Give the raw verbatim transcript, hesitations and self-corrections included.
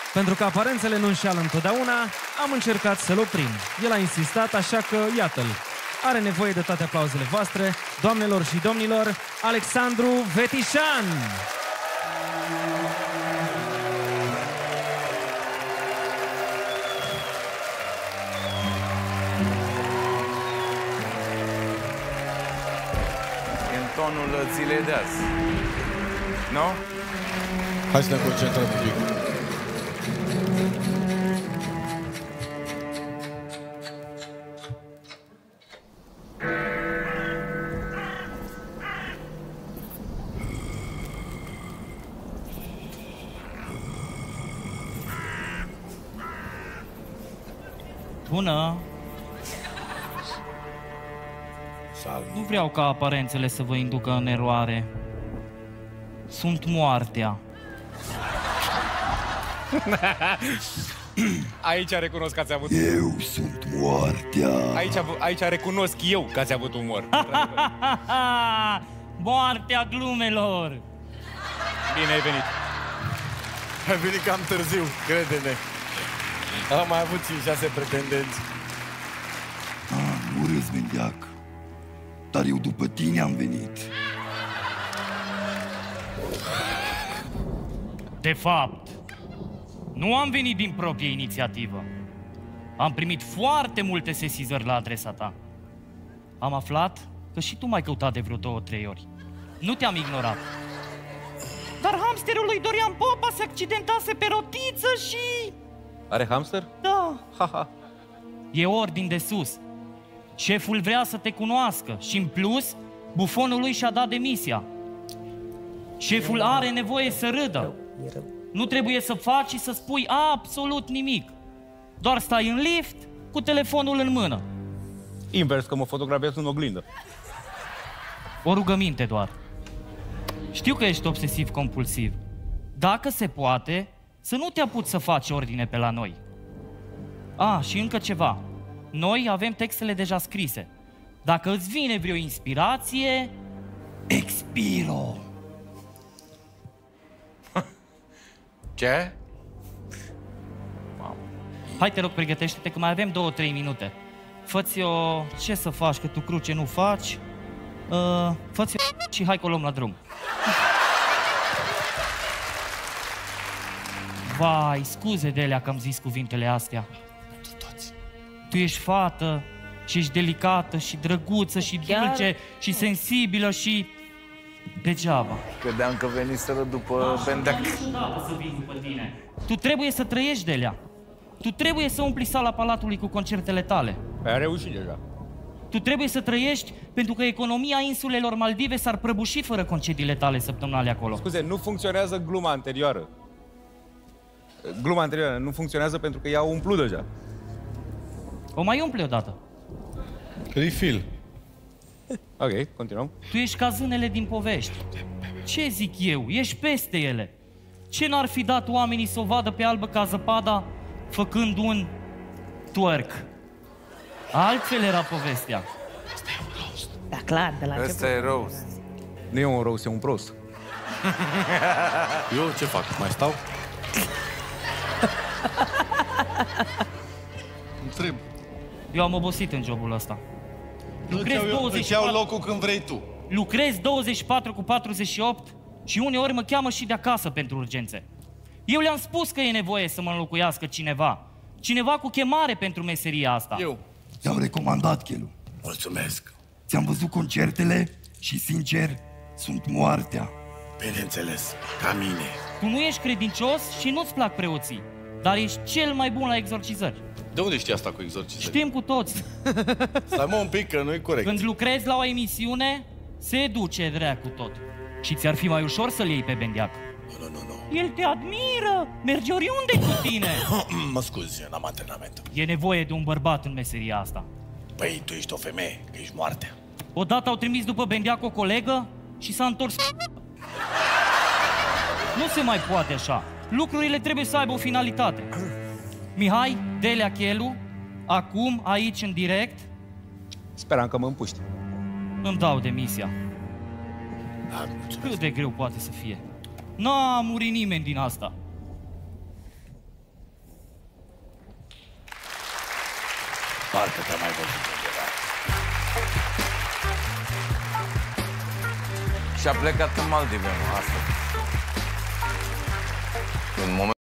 Pentru că aparențele nu înșeală întotdeauna, am încercat să-l oprim. El a insistat, așa că iată-l. Are nevoie de toate aplauzele voastre, doamnelor și domnilor, Alexandru Vetișan! În tonul zilei de azi. Nu? Hai să ne concentrăm un pic. Bună! Salut. Nu vreau ca aparențele să vă inducă în eroare. Sunt moartea. Aici recunosc că ați avut... Eu sunt moartea. Aici, aici recunosc eu că ați avut umor. Moartea glumelor! Bine ai venit. Ai venit cam târziu, crede-ne. Am mai avut cinci șase pretendenți. Ah, nu râzi, Bendeac. Dar eu după tine am venit. De fapt, nu am venit din proprie inițiativă. Am primit foarte multe sesizări la adresa ta. Am aflat că și tu m-ai căutat de vreo două, trei ori. Nu te-am ignorat. Dar hamsterul lui Dorian Popa se accidentase pe rotiță și... Are hamster? Da. Ha-ha. E ordin de sus. Șeful vrea să te cunoască și, în plus, bufonul lui și-a dat demisia. Șeful are nevoie să râdă. Nu trebuie să faci și să spui absolut nimic. Doar stai în lift cu telefonul în mână. Invers, că mă fotografiez în oglindă. O rugăminte doar. Știu că ești obsesiv-compulsiv. Dacă se poate, să nu te apuci să faci ordine pe la noi. A, și încă ceva. Noi avem textele deja scrise. Dacă îți vine vreo inspirație, expiro. Ce? Hai, te rog, pregătește-te că mai avem două, trei minute. Fă-ți o... ce să faci, că tu cruce nu faci? Uh, Fă-ți o... și hai că o luăm la drum. Vai, scuze, Delea, că am zis cuvintele astea. Tu ești fată și ești delicată și drăguță și Chiar? dulce și sensibilă și... degeaba. Credeam că veniseră după Bendeac. Niciodată să vin după tine. Tu trebuie să trăiești, Delea. Tu trebuie să umpli sala Palatului cu concertele tale. A reușit deja. Tu trebuie să trăiești pentru că economia insulelor Maldive s-ar prăbuși fără concediile tale săptămânale acolo. Scuze, nu funcționează gluma anterioară. Gluma anterioară nu funcționează pentru că ea au umplut deja. O mai umple odată. Refill. Ok, continuăm. Tu ești ca zânele din povești. Ce zic eu? Ești peste ele. Ce n-ar fi dat oamenii să o vadă pe albă ca zăpada făcând un twerk? Altfel era povestea. Da, clar, de la Ăsta început. e roast. Nu e un roast, e un prost. Eu ce fac? Mai stau? Întreb. Eu am obosit în jobul ăsta. Lucrez Îți douăzeci și iau patru, locul când vrei tu. lucrez douăzeci și patru cu patruzeci și opt și uneori mă cheamă și de acasă pentru urgențe. Eu le-am spus că e nevoie să mă înlocuiască cineva. Cineva cu chemare pentru meseria asta. Eu. Ți-am recomandat, Chelu. Mulțumesc. Ți-am văzut concertele și, sincer, sunt moartea. Bineînțeles, ca mine. Tu nu ești credincios și nu-ți plac preoții, dar ești cel mai bun la exorcizări. De unde știi asta cu exorcizări? Știm cu toți. Stai mă un pic, că nu-i corect. Când lucrezi la o emisiune, se duce dracu tot. Și ți-ar fi mai ușor să-l iei pe Bendeac. Nu, nu, nu, nu. El te admiră, merge oriunde cu tine. Mă scuzi, n-am antrenament. E nevoie de un bărbat în meseria asta. Păi, tu ești o femeie, că ești moartea. Odată au trimis după Bendeac o colegă și s-a întors. Nu se mai poate așa. Lucrurile trebuie să aibă o finalitate. Mihai, Delea Chelu, acum, aici, în direct, Speram că mă împuști. îmi dau demisia. Da, mulțumesc. Cât de greu poate să fie? N-a murit nimeni din asta. Parcă te-am mai văzut undeva. Și a plecat în Maldive, mă, asta. În moment